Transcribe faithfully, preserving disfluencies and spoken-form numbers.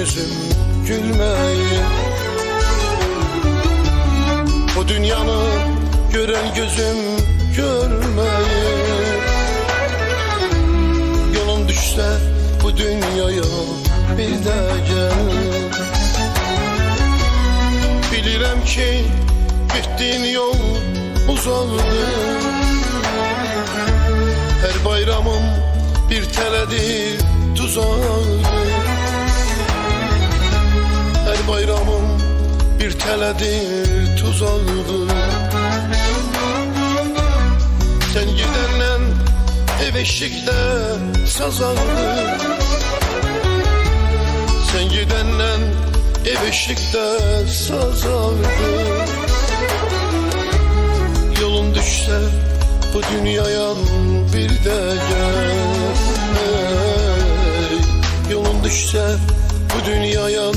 gözüm gülmeyi. O dünyanı gören gözüm görmeyi. Yolun düşse bu dünyaya bir de gel. Bilirəm ki gittiğin yol uzaqdır. Her bayramım bir teledir, tuzaqdır. Her bayramım bir teledir, tuzaqdır. Sen gidenden ev eşikdə sazaqdır. Sen gidenden ev eşikdə sazaqdır. Yolun düşse bu dünyaya bir de gel. Yolun düşse bu dünyaya